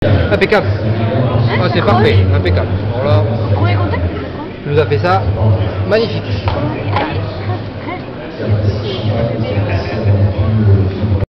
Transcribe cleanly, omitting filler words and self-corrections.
Impeccable. Ah, c'est parfait, impeccable. Voilà. Premier contact, Il nous a fait ça. Magnifique. allez.